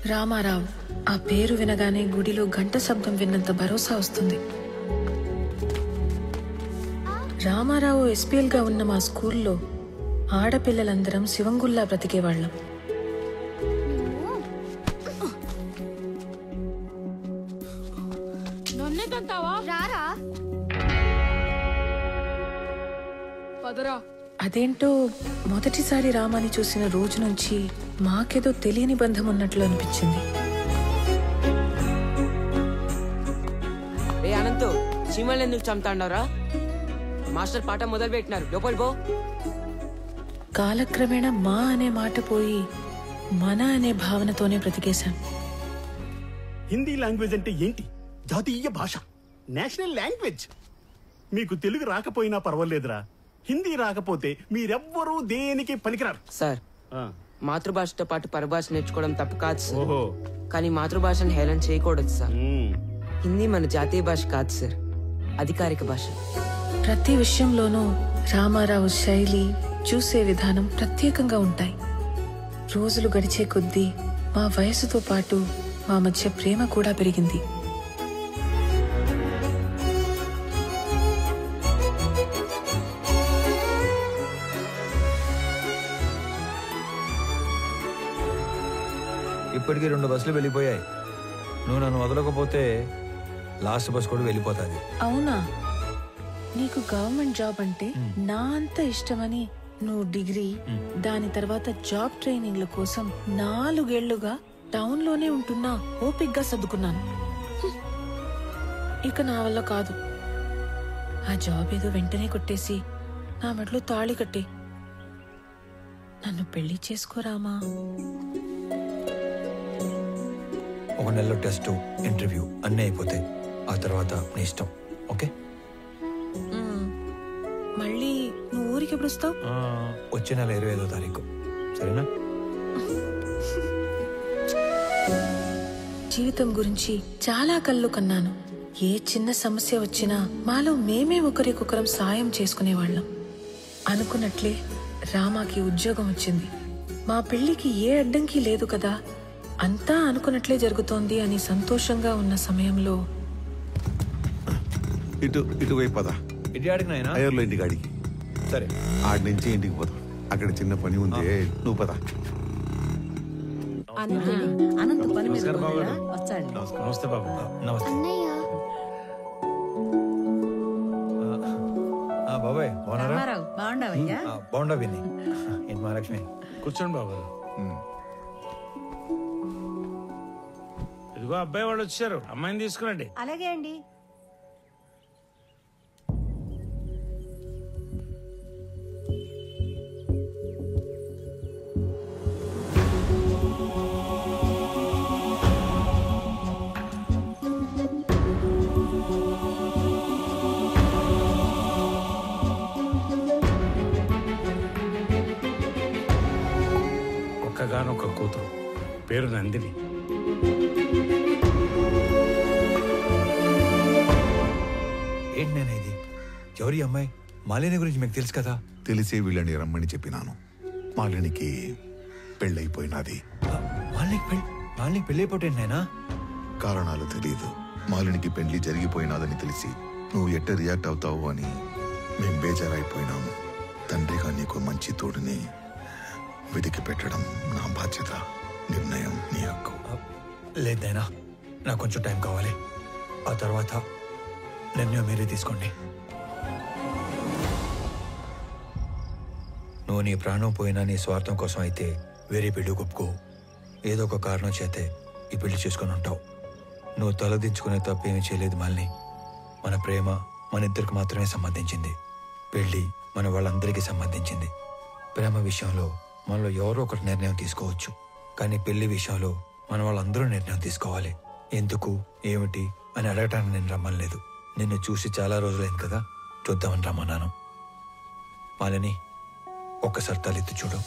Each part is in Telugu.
రామారావు ఆ పేరు వినగానే గుడిలో గంట శబ్దం విన్నంత భరోసా వస్తుంది. రామారావు ఎస్పీఎల్ గా ఉన్న మా స్కూల్లో ఆడపిల్లలందరం శివంగుల్లా బ్రతికేవాళ్ళం. అదేంటో మొదటిసారి రామాని చూసిన రోజు నుంచి మాకేదో తెలియని బంధం ఉన్నట్లు అనిపించింది. అనంతు చీమల్ని ఎందుకు చంపుతాండవరా? మాస్టర్ పాట మొదలు పెట్టినారు, లోపలి పో. కాలక్రమేణా మా అనే మాట పోయి మన అనే భావనతోనే బ్రతికేశాం. హిందీ లాంగ్వేజ్ అంటే ఏంటి? జాతీయ భాష, నేషనల్ లాంగ్వేజ్. మీకు తెలుగు రాకపోయినా పర్వాలేదురా, హిందీ రాకపోతే మీరెవ్వరూ దేనికి పనికిరారు. సార్, మాతృభాషతో పాటు పరభాష నేర్చుకోవడం తప్పు కాదు సార్. కానీ మాతృభాషను హేళన చేయకూడదు సార్. హిందీ మన జాతీయ భాష కాదు సార్, అధికారిక భాష. ప్రతి విషయంలోనూ రామారావు శైలి, చూసే విధానం ప్రత్యేకంగా ఉంటాయి. రోజులు గడిచే కొద్దీ మా వయసుతో పాటు మా మధ్య ప్రేమ కూడా పెరిగింది. ఇప్పటికీ 2 బస్సులు వెళ్ళిపోయాయి. నువ్వు నన్ను వదలకపోతే లాస్ట్ బస్ కూడా వెళ్ళిపోతుంది. అవునా? నీకు గవర్నమెంట్ జాబ్ అంటే నా అంత ఇష్టమని నువ్వు డిగ్రీ, దాని తర్వాత జాబ్ ట్రైనింగ్ల కోసం 4 ఏళ్లుగా టౌన్ లోనే ఉంటున్నా ఓపిగ్గా సర్దుకున్నాను. ఇక నా వల్ల కాదు. ఆ జాబ్ ఏదో వెంటనే కొట్టేసి నా మెడలో తాళి కట్టి నన్ను పెళ్లి చేసుకోరామా? 1 నెలలో టెస్ట్, ఇంటర్వ్యూ అన్నీ అయిపోతాయి. ఆ తర్వాత నీ ఇష్టం. ఓకే? మళ్ళీ నువ్వు ఊరికి ఎప్పుడు వస్తావు? వచ్చే నెల 25వ తారీఖు. సరేనా? జీవితం గురించి చాలా కళ్ళు కన్నాను. ఏ చిన్న సమస్య వచ్చినా మాలో మేమే ఒకరికొకరం సాయం చేసుకునేవాళ్ళం. అనుకున్నట్లే రామాకి ఉద్యోగం వచ్చింది. మా పెళ్లికి ఏ అడ్డంకి లేదు కదా, అంతా అనుకున్నట్లే జరుగుతోంది అని సంతోషంగా ఉన్న సమయంలో ఇటువైపు పద. ఇటు ఆడికి నాయనా? అయ్యర్లో ఇంటికి ఆడికి. సరే, ఆడి నుంచి ఇంటికి పోదాం. అక్కడ చిన్న పని ఉంది, నువ్వు పద. నమస్తే బాబు. నమస్తే బాబాయ్. బాగుండా విని. ఏంటి మహాలక్ష్మి? కూర్చోండి బాబు. ఇదిగో అబ్బాయి వాళ్ళు వచ్చారు, అమ్మాయిని తీసుకురండి. అలాగే అండి. ఒక్కగానొక్క కూతురు, పేరు నందిని. ఏంటి నేను ఇది? ఎవరి అమ్మాయి? మాలిని గురించి మీకు తెలుసు కదా? తెలిసే వీళ్ళని రమ్మని చెప్పినాను. మాలినికి పెళ్ళైపోయినది. మాలినికి పెళ్ళైపోతే నాయనా? కారణాలు తెలియదు. మాలినికి పెళ్లి జరిగిపోయినాదని తెలిసి నువ్వు ఎట్ట రియాక్ట్ అవుతావు అని మేం బేజారైపోయినాము. తండ్రిగా నీకు మంచి తోడుని వెతికి పెట్టడం నా బాధ్యత. నిర్ణయం నీ హక్కు. లేదైనా నాకు కొంచెం టైం కావాలి. ఆ తర్వాత నిర్ణయం మీరే తీసుకోండి. నువ్వు నీ ప్రాణం పోయినా నీ స్వార్థం కోసం అయితే వేరే పెళ్లి ఒప్పుకో. ఏదో ఒక కారణం చేతే ఈ పెళ్లి చేసుకుని ఉంటావు. నువ్వు తలదించుకునే తప్పేమీ చేయలేదు మాలిని. మన ప్రేమ మన ఇద్దరికి మాత్రమే సంబంధించింది. పెళ్లి మన వాళ్ళందరికీ సంబంధించింది. ప్రేమ విషయంలో మనలో ఎవరో ఒకటి నిర్ణయం తీసుకోవచ్చు, కానీ పెళ్లి విషయంలో మన వాళ్ళందరూ నిర్ణయం తీసుకోవాలి. ఎందుకు, ఏమిటి అని అడగటానికి నేను రమ్మలేదు. నిన్ను చూసి చాలా రోజులైంది కదా, చూద్దామని రమ్మన్నాను. మాలిని, ఒక్కసారి తలెత్తి చూడు.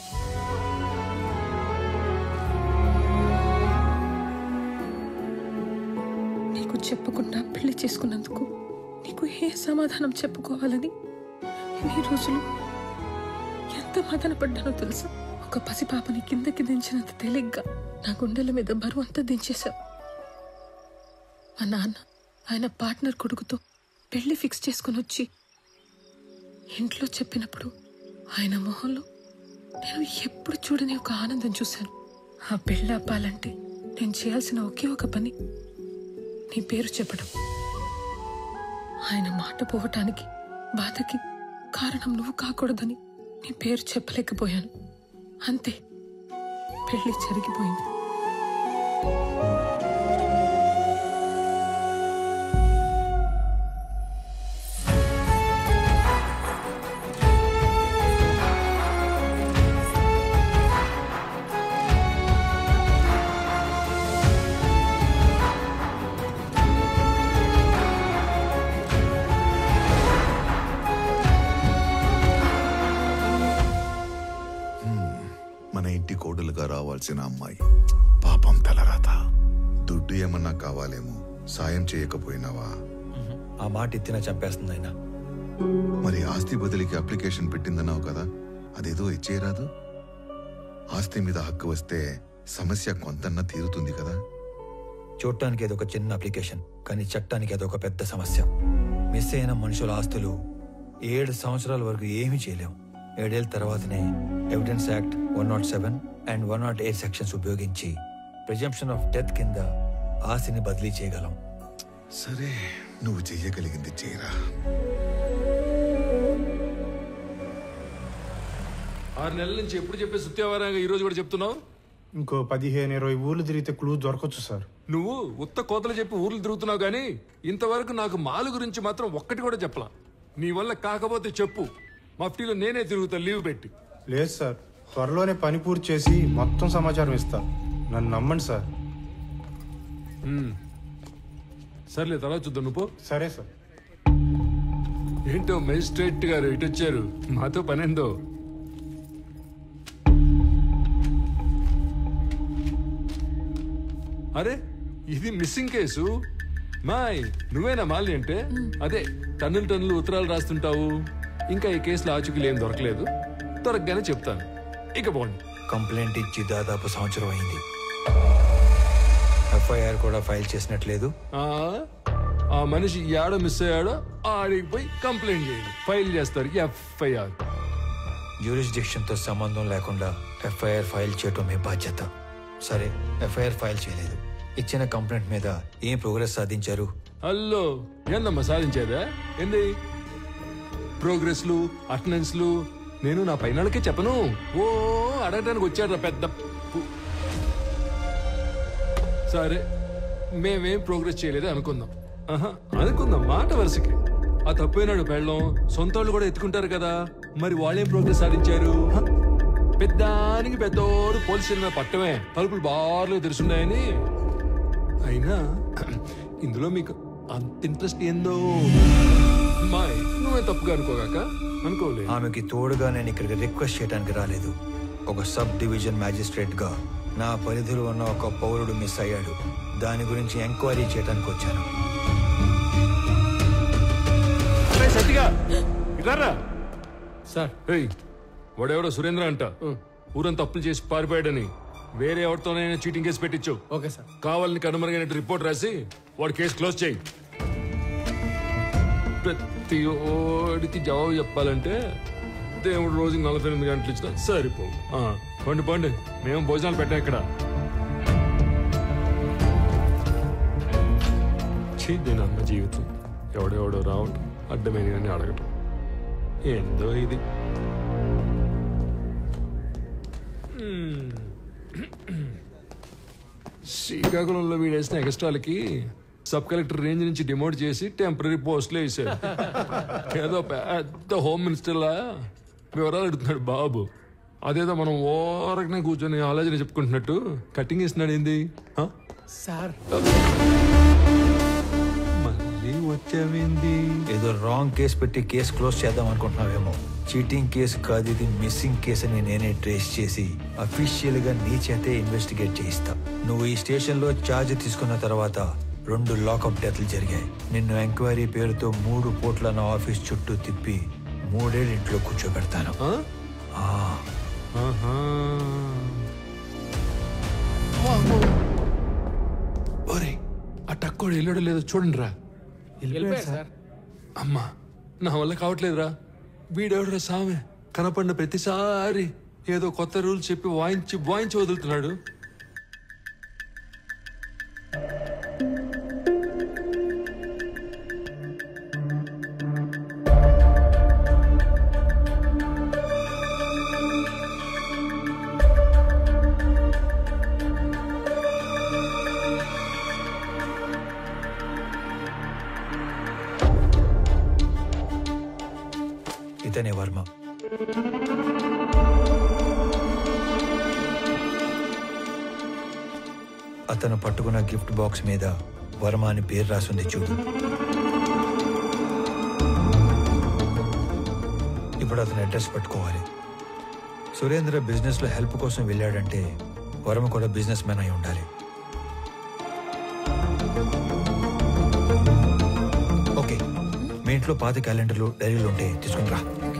నీకు చెప్పకుండా పెళ్లి చేసుకున్నందుకు నీకు ఏ సమాధానం చెప్పుకోవాలని ఎన్ని రోజులు ఎంత మదన పడ్డానో తెలుసా? ఒక పసిపాపని కిందకి దించినంత తేలిగ్గా నా గుండెల మీద బరువు అంతా దించేశావు. మా నాన్న ఆయన పార్ట్నర్ కొడుకుతో పెళ్లి ఫిక్స్ చేసుకుని వచ్చి ఇంట్లో చెప్పినప్పుడు ఆయన మొహంలో నేను ఎప్పుడు చూడని ఒక ఆనందం చూశాను. ఆ పెళ్లి అప్పాలంటే నేను చేయాల్సిన ఒకే ఒక పని నీ పేరు చెప్పడం. ఆయన మాట పోవటానికి బాధకి కారణం నువ్వు కాకూడదని నీ పేరు చెప్పలేకపోయాను. అంతే, పెళ్లి జరిగిపోయింది. మన ఇంటి కోడలుగా రావాల్సిన అమ్మాయి పాపం తలరాత. దుడ్డు ఏమన్నా కావాలేమో, సాయం చేయకపోయినావా? ఆ మాట ఎత్తినా చంపేస్తుంది ఆయన. మరి ఆస్తి బదిలీకి అప్లికేషన్ పెట్టిందన్నావు కదా, అదేదో ఇచ్చేయరాదు? ఆస్తి మీద హక్కు వస్తే సమస్య కొంతన్నా తీరుతుంది కదా. చూడటానికి అదొక చిన్న అప్లికేషన్, కానీ చట్టానికి అదొక పెద్ద సమస్య. మిస్ అయిన మనుషుల ఆస్తులు 7 సంవత్సరాల వరకు ఏమీ చేయలేం. 7 ఏళ్ళ తర్వాతనే ఎవిడెన్స్ యాక్ట్ 107 అండ్ 108 సెక్షన్స్ ఉపయోగించి ప్రిజంప్షన్ ఆఫ్ డెత్ కింద ఆస్తిని బదిలీ చేయగలం. సరే, నువ్వు చెయ్యగలిగింది చేయరా. 6 నెలల నుంచి ఎప్పుడు చెప్పే సుత్యావారంగా ఈ రోజు కూడా చెప్తున్నావు? ఇంకో 15-20 ఊర్లు తిరిగితే క్లూ దొరకచ్చు సార్. నువ్వు ఉత్త కోతలు చెప్పి ఊర్లు తిరుగుతున్నావు కానీ ఇంతవరకు నాకు మాలు గురించి మాత్రం ఒక్కటి కూడా చెప్పలా. నీ వల్ల కాకపోతే చెప్పు, మఫ్టీలో నేనే తిరుగుతా లీవ్ పెట్టి. లేదు సార్, త్వరలోనే పని పూర్తి చేసి మొత్తం సమాచారం ఇస్తా. నన్ను నమ్మండి సార్. సర్లే, తర్వాత చూద్దాం. నువ్వు సరే సార్. ఏంటో మెజిస్ట్రేట్ గారు ఇటు వచ్చారు, మాతో పనేందో. అరే, ఇది మిస్సింగ్ కేసు. మాయ్, నువ్వేనా మాలి అంటే? అదే టన్నులు ఉత్తరాలు రాస్తుంటావు. ఇంకా ఈ కేసులో ఆచూకీలు ఏం దొరకలేదు, దొరకగానే చెప్తాను. ఇక పోండి. కంప్లైంట్ ఇచ్చి దాదాపు సంవత్సరం అయింది. ఎఫ్ఐఆర్ కూడా ఫైల్ చేసినట్లేదు. ఆ మనిషి ఏడో మిస్ అయ్యాడో ఆడికి పోయి కంప్లైంట్ చేయండి, ఫైల్ చేస్తారు ఎఫ్ఐఆర్. జ్యూరిస్డిక్షన్ తో సంబంధం లేకుండా ఎఫ్ఐఆర్ ఫైల్ చేయటం మీ బాధ్యత. సరే, ఎఫ్ఐఆర్ ఫైల్ చేయలేదు. ఇచ్చిన కంప్లైంట్ మీద ఏం ప్రోగ్రెస్ సాధించారు? హలో, ఏందమ్మా సాధించేదా? ఏంది ప్రోగ్రెస్లు, అటెండెన్స్లు? నేను నా పైనకే చెప్పను. ఓ అడగడానికి వచ్చాడు పెద్ద. సరే, మేమేం ప్రోగ్రెస్ చేయలేదు అనుకుందాం. అనుకుందాం మాట వరుసకి. ఆ తప్పైనాడు పెళ్ళం, సొంత వాళ్ళు కూడా ఎత్తుకుంటారు కదా, మరి వాళ్ళేం ప్రోగ్రెస్ సాధించారు? పెద్దానికి పెద్దోడు పోలీసుల మీద పట్టమే, తలుపులు బార్లు తెరుచున్నాయని. అయినా ఇందులో మీకు అంత ఇంట్రెస్ట్ ఏందో? మాయ్, నువ్వే తప్పుగా అనుకోగాక. అనుకోలేదు. ఆమెకి తోడుగా నేను ఇక్కడికి రిక్వెస్ట్ చేయడానికి రాలేదు. ఒక సబ్ డివిజన్ మ్యాజిస్ట్రేట్ గా నా పరిధిలో ఉన్న ఒక పౌరుడు మిస్ అయ్యాడు, దాని గురించి ఎంక్వైరీ చేయడానికి వచ్చాను. సార్, వాడెవడో సురేంద్ర అంట, ఊరంతా అప్పులు చేసి పారిపోయాడని వేరే ఎవరితోనైనా చీటింగ్ కేసు పెట్టించు. Okay sir. కావాలని కనుమరుగైనట్టు రిపోర్ట్ రాసి వాడి కేసు క్లోజ్ చేయి. ప్రతి ఓడికి జవాబు చెప్పాలంటే దేవుడు రోజు 48 గంటలు ఇచ్చినా సరిపో. పండి పండి, మేము భోజనాలు పెట్టాం ఇక్కడ. దీని అన్న జీవితం ఎవడెవడో రావటం, అడ్డమైన అడగటం, ఏందో ఇది. శ్రీకాకుళంలో వీడేసిన ఎక్స్ట్రాలకి సబ్ కలెక్టర్ రేంజ్ నుంచి డిమోట్ చేసి టెంపరీ పోస్టులు వేసాడు. ఏదో పెద్ద హోమ్ మినిస్టర్లా వివరాలు అడుగుతున్నాడు బాబు. అదేదో మనం ఓరకనే కూర్చొని ఆలోచన చెప్పుకుంటున్నట్టు కటింగ్ ఇస్తున్నాడు. ఏంది సార్? మళ్ళీ వచ్చావేంది? ఏదో రాంగ్ కేసు పెట్టి కేసు క్లోజ్ చేద్దాం అనుకుంటున్నావేమో. చీటింగ్ కేసు కాదు ఇది, మిస్సింగ్ కేసు అని నేనే ట్రేస్ చేసి అఫీషియల్ గా నీ చేతే ఇన్వెస్టిగేట్ చేయిస్తా. నువ్వు ఈ స్టేషన్ లో ఛార్జ్ తీసుకున్న తర్వాత 2 లాకప్ డెత్లు జరిగాయి. నిన్ను ఎంక్వైరీ పేరుతో 3 పూట్ల నా ఆఫీస్ చుట్టూ తిప్పి 3 ఏళ్ళు ఇంట్లో కూర్చోబెడతాను. ఒరే ఆ టక్కోడు వెళ్ళాడో లేదో చూడండి రా. అమ్మా నా వల్ల కావట్లేదురా. వీడెవడరా సామె కనపడిన ప్రతిసారి ఏదో కొత్త రూల్స్ చెప్పి వాయించి వదులుతున్నాడు. ఇతనే వర్మ. అతను పట్టుకున్న గిఫ్ట్ బాక్స్ మీద వర్మ అని పేరు రాసింది చూడు. ఇప్పుడు అతను అడ్రస్ పట్టుకోవాలి. సురేంద్ర బిజినెస్ లో హెల్ప్ కోసం వెళ్ళాడంటే వర్మ కూడా బిజినెస్ మ్యాన్ అయి ఉండాలి. ఓకే, మీ ఇంట్లో పాత క్యాలెండర్లు డైరీలు ఉంటే తీసుకుని రా.